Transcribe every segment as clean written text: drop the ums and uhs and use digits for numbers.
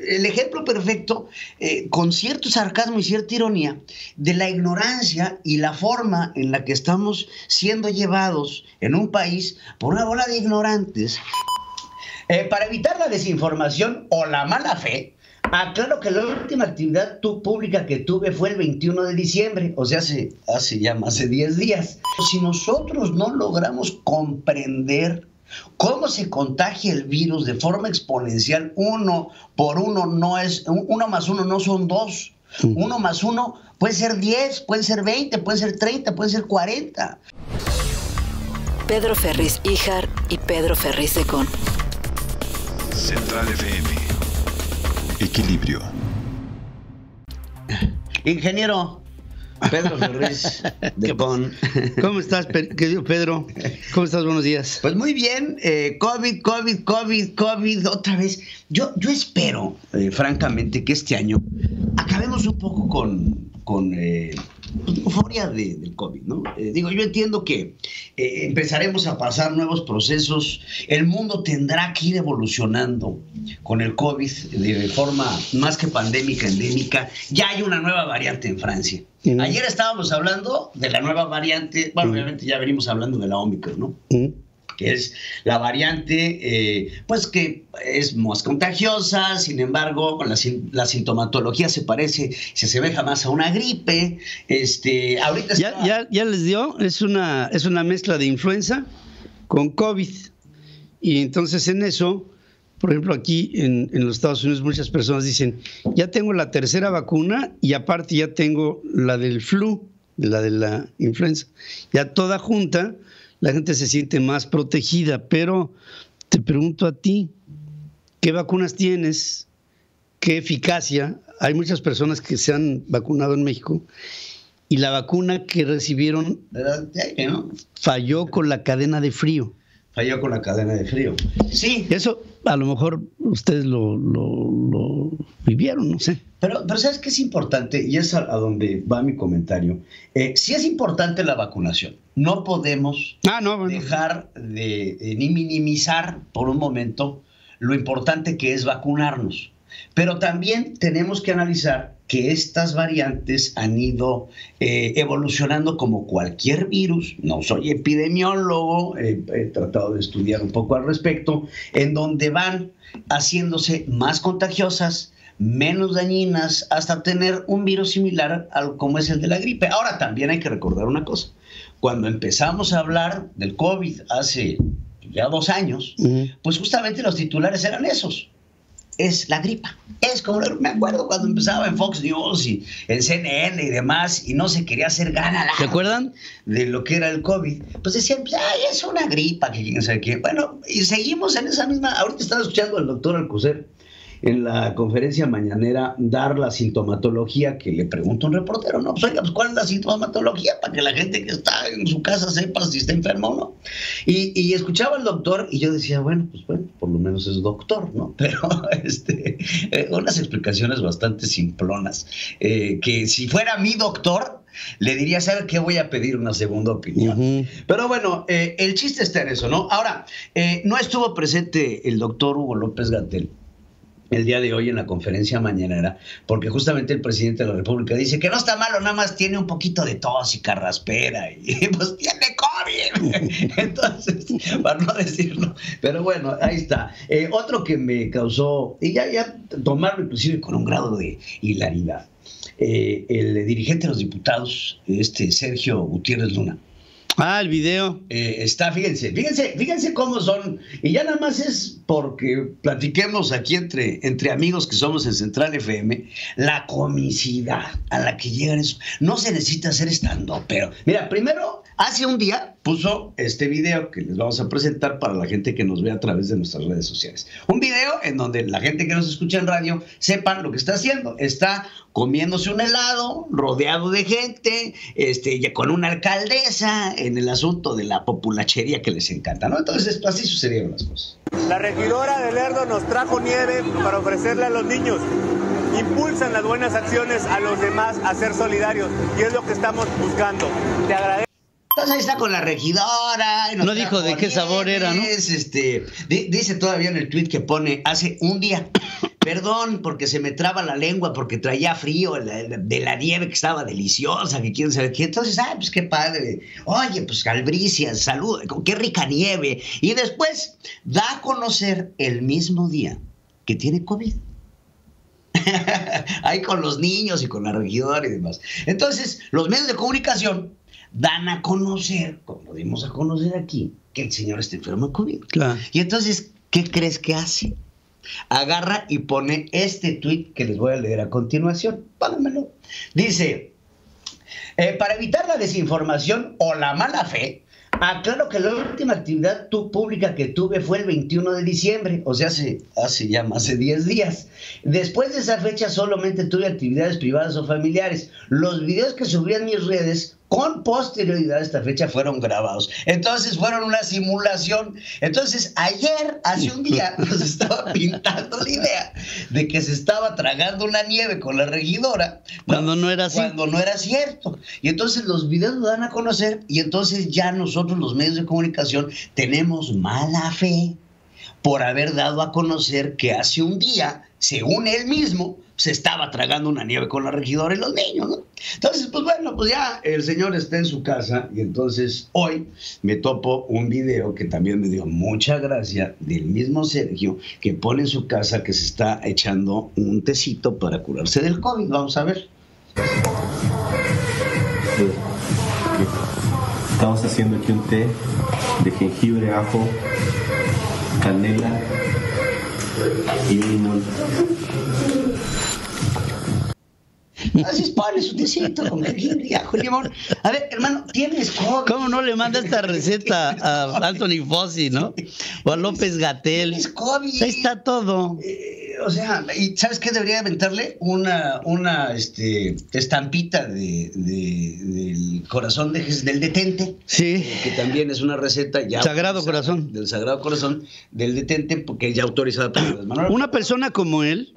el ejemplo perfecto, con cierto sarcasmo y cierta ironía, de la ignorancia y la forma en la que estamos siendo llevados en un país por una bola de ignorantes. Para evitar la desinformación o la mala fe, aclaro que la última actividad pública que tuve fue el 21 de diciembre, o sea, hace ya más de 10 días. Si nosotros no logramos comprender cómo se contagia el virus de forma exponencial, 1 por 1 no es, 1 más 1 no son 2, 1 más 1 puede ser 10, puede ser 20, puede ser 30, puede ser 40. Pedro Ferriz Híjar y Pedro Ferriz de Con. Central FM. Equilibrio. Ingeniero Pedro Ferriz de Con. ¿Cómo estás, querido Pedro? ¿Cómo estás? Buenos días. Pues muy bien. COVID, otra vez. Yo espero, francamente, que este año acabemos un poco con euforia del COVID, ¿no? Digo, yo entiendo que empezaremos a pasar nuevos procesos, el mundo tendrá que ir evolucionando con el COVID de forma más que pandémica, endémica. Ya hay una nueva variante en Francia. Ayer estábamos hablando de la nueva variante, bueno, obviamente ya venimos hablando de la Omicron, ¿no? Que es la variante, pues que es más contagiosa, sin embargo, con la sintomatología se asemeja más a una gripe. Ahorita ya les dio, es una mezcla de influenza con COVID. Y entonces en eso, por ejemplo, aquí en los Estados Unidos muchas personas dicen, ya tengo la tercera vacuna y aparte ya tengo la del flu, la de la influenza, ya toda junta. La gente se siente más protegida, pero te pregunto a ti, ¿qué vacunas tienes? ¿Qué eficacia? Hay muchas personas que se han vacunado en México y la vacuna que recibieron falló con la cadena de frío. Falló con la cadena de frío. Sí. Eso a lo mejor ustedes lo vivieron, no sé. Pero ¿sabes qué es importante? Y es a donde va mi comentario. Sí es importante la vacunación. No podemos dejar ni minimizar por un momento lo importante que es vacunarnos. Pero también tenemos que analizar que estas variantes han ido evolucionando como cualquier virus. No soy epidemiólogo, he tratado de estudiar un poco al respecto, en donde van haciéndose más contagiosas, menos dañinas, hasta tener un virus similar al como es el de la gripe. Ahora también hay que recordar una cosa. Cuando empezamos a hablar del COVID hace ya 2 años, pues justamente los titulares eran esos. Es la gripa. Es como, me acuerdo cuando empezaba en Fox News y en CNN y demás, y no se quería hacer gana. ¿Se acuerdan? De lo que era el COVID. Pues decían, pues, es una gripa, que quién sabe qué. Bueno, y seguimos en esa misma. Ahorita estaba escuchando al doctor Alcocer en la conferencia mañanera dar la sintomatología que le pregunta un reportero, ¿no? Pues oiga, pues ¿cuál es la sintomatología? Para que la gente que está en su casa sepa si está enfermo o no. Y escuchaba al doctor y yo decía, bueno, por lo menos es doctor, ¿no? Pero unas explicaciones bastante simplonas, que si fuera mi doctor, le diría, ¿sabe qué? Voy a pedir una segunda opinión. Pero bueno, el chiste está en eso, ¿no? Ahora, no estuvo presente el doctor Hugo López-Gatell el día de hoy en la conferencia mañanera, porque justamente el presidente de la República dice que no está malo, nada más tiene un poquito de tos y carraspera, y pues tiene COVID. Entonces, para no decirlo, pero bueno, ahí está. Otro que me causó, y ya tomarlo inclusive con un grado de hilaridad, el dirigente de los diputados, Sergio Gutiérrez Luna. El video. Fíjense cómo son. Y ya nada más es porque platiquemos aquí entre amigos que somos en Central FM, la comicidad a la que llegan eso. No se necesita hacer stand-up, pero mira, primero, hace un día puso este video que les vamos a presentar para la gente que nos ve a través de nuestras redes sociales. Un video en donde la gente que nos escucha en radio sepan lo que está haciendo. Está comiéndose un helado, rodeado de gente, con una alcaldesa, en el asunto de la populachería que les encanta, ¿no? Entonces, así sucedieron las cosas. La regidora de Lerdo nos trajo nieve para ofrecerle a los niños. Impulsan las buenas acciones a los demás a ser solidarios, y es lo que estamos buscando. Te agradezco. Entonces ahí está con la regidora. No dijo de qué sabor era, ¿no? Dice todavía en el tuit que pone hace un día. perdón, porque se me traba la lengua, porque traía frío de la nieve que estaba deliciosa, que quién sabe qué. Entonces, pues qué padre. Oye, pues albricias, salud, qué rica nieve. Y después da a conocer el mismo día que tiene COVID. Ahí con los niños y con la regidora y demás. Entonces, los medios de comunicación dan a conocer, como lo dimos a conocer aquí, que el señor está enfermo de COVID. Claro. Y entonces, ¿qué crees que hace? Agarra y pone este tuit que les voy a leer a continuación. Páganmelo. Dice, para evitar la desinformación o la mala fe, aclaro que la última actividad pública que tuve fue el 21 de diciembre, o sea, hace ya más de 10 días. Después de esa fecha solamente tuve actividades privadas o familiares. Los videos que subí en mis redes con posterioridad a esta fecha fueron grabados. Entonces fueron una simulación. Entonces ayer, hace un día, nos estaba pintando la idea de que se estaba tragando una nieve con la regidora. Cuando no era así. Cuando no era cierto. Y entonces los videos lo dan a conocer y entonces ya nosotros los medios de comunicación tenemos mala fe por haber dado a conocer que hace un día, según él mismo, se estaba tragando una nieve con la regidora y los niños, ¿no? Entonces, pues bueno, pues ya el señor está en su casa y entonces hoy me topo un video que también me dio mucha gracia del mismo Sergio, que pone en su casa que se está echando un tecito para curarse del COVID. Vamos a ver. Estamos haciendo aquí un té de jengibre, ajo, canela y limón. Así es, ponle su tecito con jengibre y ajo y limón. A ver, hermano, ¿tienes COVID? ¿Cómo no le manda esta receta a Anthony Fauci, no? O a López Gatell. ¿Tienes COVID? Ahí está todo. O sea, ¿y sabes qué debería aventarle? Una estampita del corazón del detente. Sí. Que también es una receta ya. Sagrado Corazón. Del Sagrado Corazón del detente, porque ya autorizada por las manos. Una persona como él,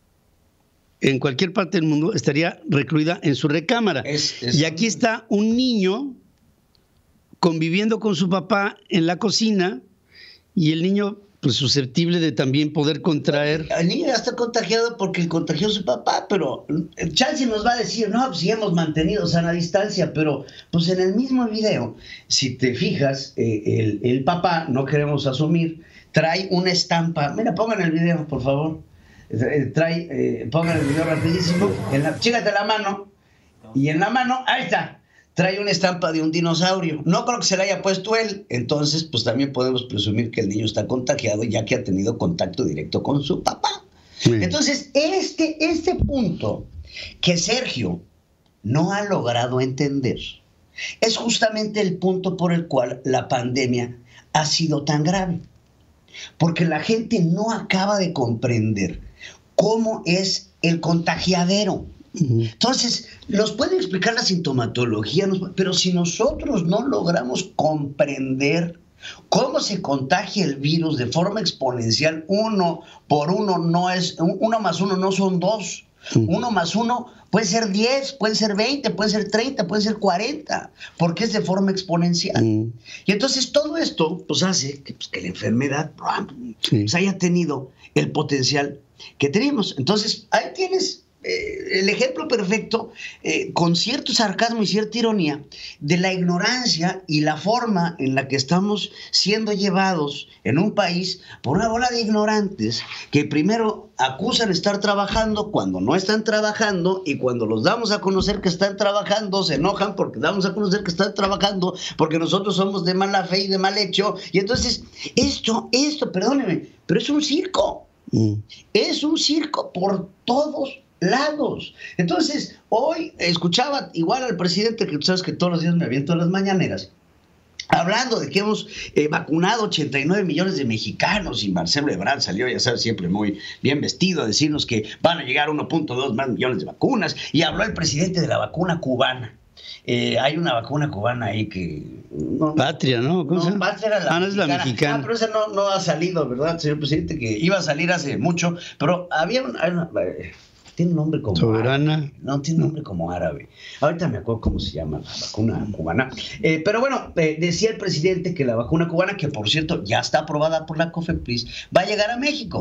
en cualquier parte del mundo, estaría recluida en su recámara. Y aquí está un niño conviviendo con su papá en la cocina y el niño, pues, susceptible de también poder contraer. El niño ya está contagiado porque contagió a su papá, pero Chelsea nos va a decir, no, pues sí hemos mantenido sana distancia, pero pues en el mismo video, si te fijas, el papá, no queremos asumir, trae una estampa. Mira, pongan el video, por favor. Pongan el video rapidísimo. Chígate la mano. Y en la mano, ahí está. Trae una estampa de un dinosaurio. No creo que se la haya puesto él. Entonces, pues también podemos presumir que el niño está contagiado, ya que ha tenido contacto directo con su papá. Sí. Entonces, este punto que Sergio no ha logrado entender es justamente el punto por el cual la pandemia ha sido tan grave. Porque la gente no acaba de comprender cómo es el contagiadero. Entonces, nos puede explicar la sintomatología, pero si nosotros no logramos comprender cómo se contagia el virus de forma exponencial, 1 por 1 no es, 1 más 1 no son 2. 1 más 1 puede ser 10, puede ser 20, puede ser 30, puede ser 40, porque es de forma exponencial. Y entonces todo esto pues hace que la enfermedad pues, haya tenido el potencial que tenemos. Entonces ahí tienes el ejemplo perfecto, con cierto sarcasmo y cierta ironía, de la ignorancia y la forma en la que estamos siendo llevados en un país por una bola de ignorantes que primero acusan estar trabajando cuando no están trabajando, y cuando los damos a conocer que están trabajando se enojan porque damos a conocer que están trabajando porque nosotros somos de mala fe y de mal hecho. Y entonces esto, perdónenme, pero es un circo. Es un circo por todos lados. Entonces, hoy escuchaba igual al presidente, que tú sabes que todos los días me aviento a las mañaneras, hablando de que hemos vacunado 89 millones de mexicanos, y Marcelo Ebrard salió, ya sabes, siempre muy bien vestido, a decirnos que van a llegar 1.2 más millones de vacunas, y habló el presidente de la vacuna cubana. Hay una vacuna cubana ahí que... Patria, ¿no? ¿Cómo se llama? Patria era la no es la mexicana. Pero esa no ha salido, ¿verdad, señor presidente? Que iba a salir hace mucho, pero había una tiene un nombre como soberana. Árabe. No, tiene un nombre como árabe. Ahorita me acuerdo cómo se llama la vacuna cubana. Pero bueno, decía el presidente que la vacuna cubana, que por cierto ya está aprobada por la COFEPRIS, va a llegar a México.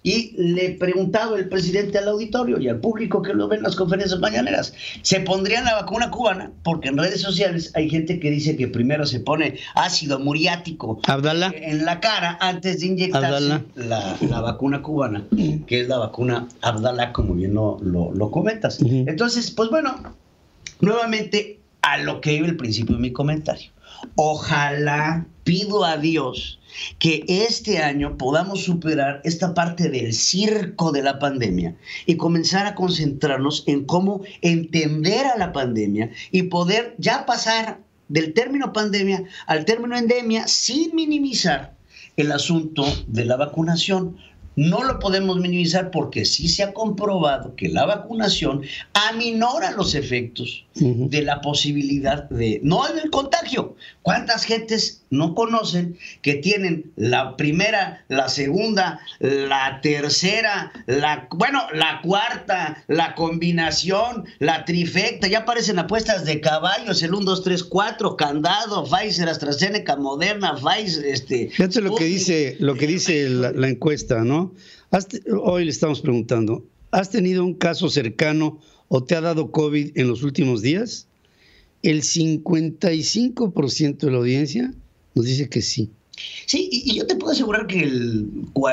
Y le preguntaba el presidente al auditorio y al público que lo ve en las conferencias mañaneras, ¿se pondrían la vacuna cubana? Porque en redes sociales hay gente que dice que primero se pone ácido muriático en la cara antes de inyectarse la vacuna cubana, que es la vacuna Abdala, como bien lo comentas. Entonces, pues bueno, nuevamente a lo que iba el principio de mi comentario. Ojalá, pido a Dios que este año podamos superar esta parte del circo de la pandemia y comenzar a concentrarnos en cómo entender a la pandemia y poder ya pasar del término pandemia al término endemia sin minimizar el asunto de la vacunación. No lo podemos minimizar porque sí se ha comprobado que la vacunación aminora los efectos de la posibilidad de, no del contagio. ¿Cuántas gentes no conocen que tienen la primera, la segunda, la tercera, la cuarta, la combinación, la trifecta? Ya aparecen apuestas de caballos, el 1, 2, 3, 4, candado, Pfizer, AstraZeneca, Moderna, Pfizer, Fíjate lo que dice la encuesta, ¿no? Hoy le estamos preguntando, ¿has tenido un caso cercano o te ha dado COVID en los últimos días? El 55% de la audiencia nos dice que sí. Sí, y yo te puedo asegurar que el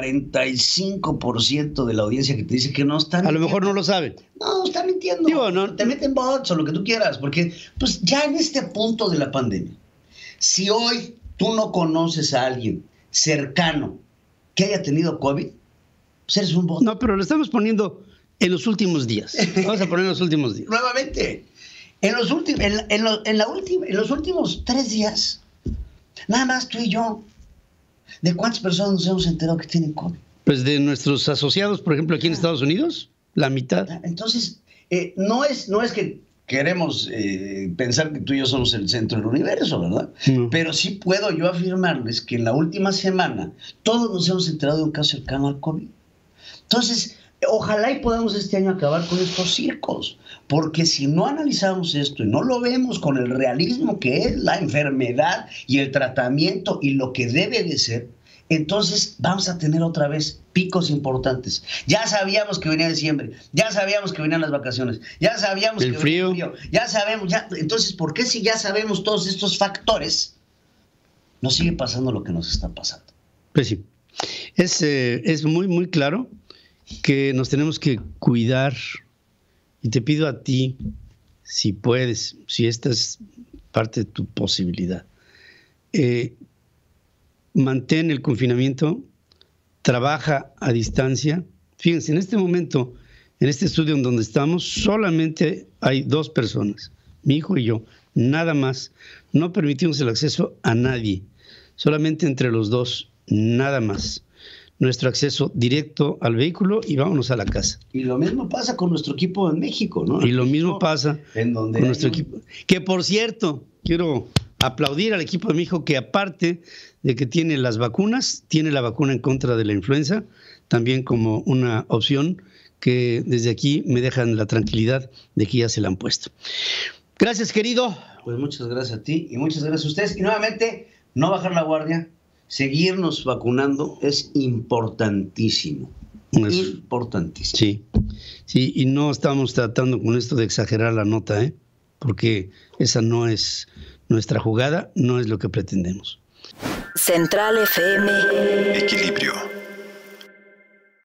45% de la audiencia que te dice que no están... A lo mejor no lo saben. No, están mintiendo. Digo, no, te meten bots o lo que tú quieras, porque pues ya en este punto de la pandemia, si hoy tú no conoces a alguien cercano que haya tenido COVID, pues eres un bot. No, pero lo estamos poniendo en los últimos días. Vamos a poner en los últimos días. Nuevamente, en los últimos 3 días, nada más tú y yo, ¿de cuántas personas nos hemos enterado que tienen COVID? Pues de nuestros asociados, por ejemplo, aquí en Estados Unidos, la mitad. Entonces, no es que queremos pensar que tú y yo somos el centro del universo, ¿verdad? No. Pero sí puedo yo afirmarles que en la última semana todos nos hemos enterado de un caso cercano al COVID. Entonces, ojalá y podamos este año acabar con estos circos, porque si no analizamos esto y no lo vemos con el realismo que es la enfermedad y el tratamiento y lo que debe de ser, entonces vamos a tener otra vez picos importantes. Ya sabíamos que venía diciembre, ya sabíamos que venían las vacaciones, ya sabíamos que venía el frío, ya sabemos, entonces, ¿por qué si ya sabemos todos estos factores, nos sigue pasando lo que nos está pasando? Pues sí, es muy, muy claro que nos tenemos que cuidar, y te pido a ti, si puedes, si esta es parte de tu posibilidad, mantén el confinamiento, trabaja a distancia. Fíjense, en este momento, en este estudio en donde estamos, solamente hay 2 personas, mi hijo y yo, nada más. No permitimos el acceso a nadie, solamente entre los 2, nada más. Nuestro acceso directo al vehículo y vámonos a la casa. Y lo mismo pasa con nuestro equipo en México, ¿no? Y lo mismo pasa con nuestro equipo. Que por cierto, quiero aplaudir al equipo de mi hijo que aparte de que tiene las vacunas, tiene la vacuna en contra de la influenza, también como una opción que desde aquí me dejan la tranquilidad de que ya se la han puesto. Gracias, querido. Pues muchas gracias a ti y muchas gracias a ustedes. Y nuevamente, no bajar la guardia. Seguirnos vacunando es importantísimo. Importantísimo. Sí, y no estamos tratando con esto de exagerar la nota, porque esa no es nuestra jugada, no es lo que pretendemos. Central FM. Equilibrio.